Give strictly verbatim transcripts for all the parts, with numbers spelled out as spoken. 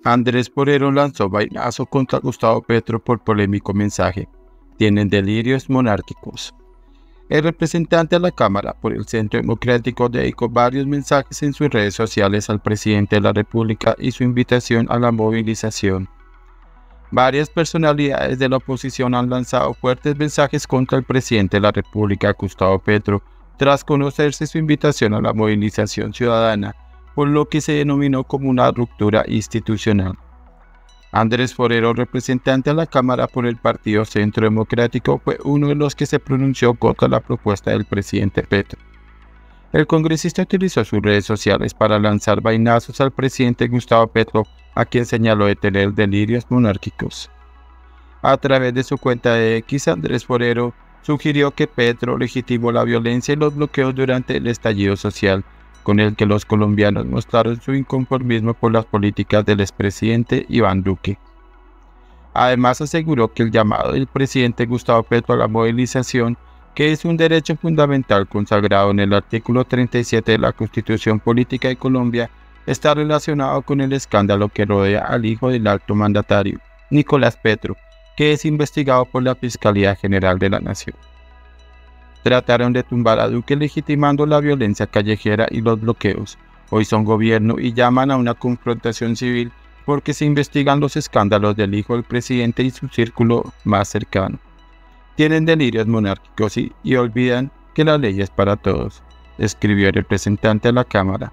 Andrés Forero lanzó vainazo contra Gustavo Petro por polémico mensaje. Tienen delirios monárquicos. El representante a la Cámara por el Centro Democrático dedicó varios mensajes en sus redes sociales al presidente de la República y su invitación a la movilización. Varias personalidades de la oposición han lanzado fuertes mensajes contra el presidente de la República, Gustavo Petro, tras conocerse su invitación a la movilización ciudadana, por lo que se denominó como una ruptura institucional. Andrés Forero, representante a la Cámara por el Partido Centro Democrático, fue uno de los que se pronunció contra la propuesta del presidente Petro. El congresista utilizó sus redes sociales para lanzar vainazos al presidente Gustavo Petro, a quien señaló de tener delirios monárquicos. A través de su cuenta de X, Andrés Forero sugirió que Petro legitimó la violencia y los bloqueos durante el estallido social, con el que los colombianos mostraron su inconformismo por las políticas del expresidente Iván Duque. Además, aseguró que el llamado del presidente Gustavo Petro a la movilización, que es un derecho fundamental consagrado en el artículo treinta y siete de la Constitución Política de Colombia, está relacionado con el escándalo que rodea al hijo del alto mandatario, Nicolás Petro, que es investigado por la Fiscalía General de la Nación. Trataron de tumbar a Duque legitimando la violencia callejera y los bloqueos. Hoy son gobierno y llaman a una confrontación civil porque se investigan los escándalos del hijo del presidente y su círculo más cercano. Tienen delirios monárquicos y, y olvidan que la ley es para todos, escribió el representante a la Cámara.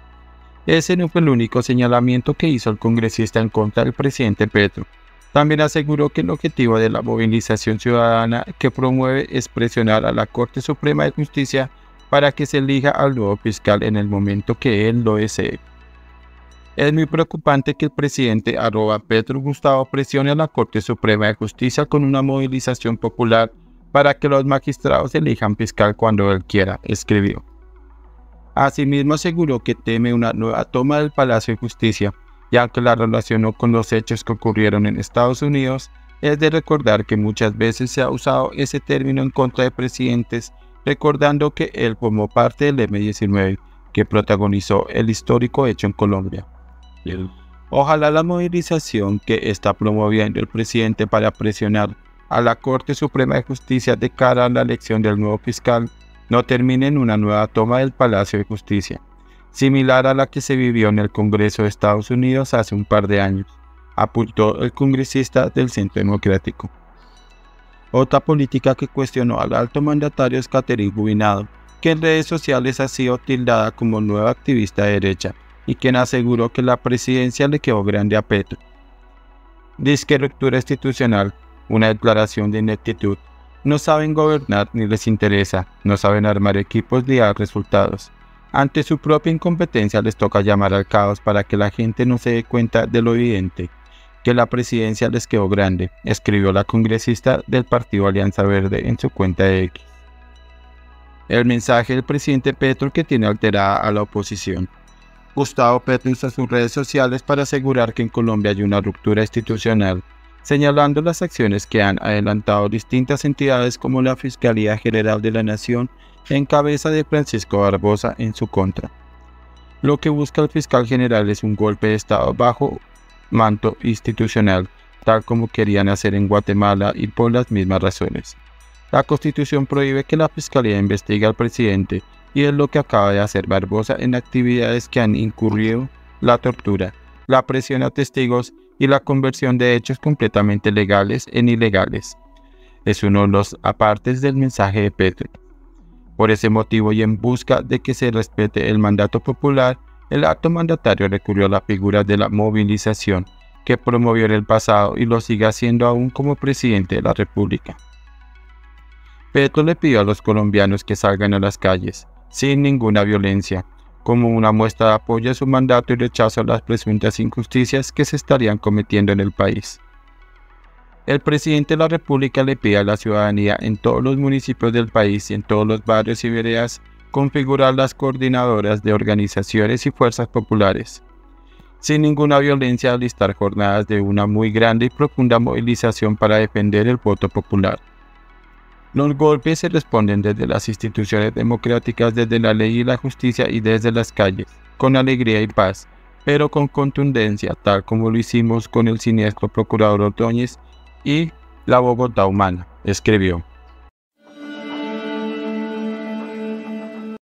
Ese no fue el único señalamiento que hizo el congresista en contra del presidente Petro. También aseguró que el objetivo de la movilización ciudadana que promueve es presionar a la Corte Suprema de Justicia para que se elija al nuevo fiscal en el momento que él lo desee. Es muy preocupante que el presidente arroba Petro Gustavo presione a la Corte Suprema de Justicia con una movilización popular para que los magistrados elijan fiscal cuando él quiera, escribió. Asimismo aseguró que teme una nueva toma del Palacio de Justicia, y aunque la relacionó con los hechos que ocurrieron en Estados Unidos, es de recordar que muchas veces se ha usado ese término en contra de presidentes, recordando que él formó parte del eme diecinueve, que protagonizó el histórico hecho en Colombia. Ojalá la movilización que está promoviendo el presidente para presionar a la Corte Suprema de Justicia de cara a la elección del nuevo fiscal no termine en una nueva toma del Palacio de Justicia, similar a la que se vivió en el Congreso de Estados Unidos hace un par de años, apuntó el congresista del Centro Democrático. Otra política que cuestionó al alto mandatario es Catherine Gubinado, que en redes sociales ha sido tildada como nueva activista de derecha y quien aseguró que la presidencia le quedó grande a Petro. Disque ruptura institucional, una declaración de ineptitud. No saben gobernar ni les interesa, no saben armar equipos ni dar resultados. Ante su propia incompetencia les toca llamar al caos para que la gente no se dé cuenta de lo evidente, que la presidencia les quedó grande, escribió la congresista del Partido Alianza Verde en su cuenta de X. El mensaje del presidente Petro que tiene alterada a la oposición. Gustavo Petro usa sus redes sociales para asegurar que en Colombia hay una ruptura institucional, señalando las acciones que han adelantado distintas entidades como la Fiscalía General de la Nación en cabeza de Francisco Barbosa en su contra. Lo que busca el fiscal general es un golpe de Estado bajo manto institucional, tal como querían hacer en Guatemala y por las mismas razones. La Constitución prohíbe que la Fiscalía investigue al presidente y es lo que acaba de hacer Barbosa en actividades que han incurrido la tortura, la presión a testigos y la conversión de hechos completamente legales en ilegales. Es uno de los apartes del mensaje de Petro. Por ese motivo y en busca de que se respete el mandato popular, el alto mandatario recurrió a la figura de la movilización que promovió en el pasado y lo sigue haciendo aún como presidente de la República. Petro le pidió a los colombianos que salgan a las calles, sin ninguna violencia, como una muestra de apoyo a su mandato y rechazo a las presuntas injusticias que se estarían cometiendo en el país. El presidente de la República le pide a la ciudadanía en todos los municipios del país y en todos los barrios y veredas configurar las coordinadoras de organizaciones y fuerzas populares, sin ninguna violencia, alistar jornadas de una muy grande y profunda movilización para defender el voto popular. Los golpes se responden desde las instituciones democráticas, desde la ley y la justicia y desde las calles, con alegría y paz, pero con contundencia, tal como lo hicimos con el siniestro procurador Ordóñez y la Bogotá humana, escribió.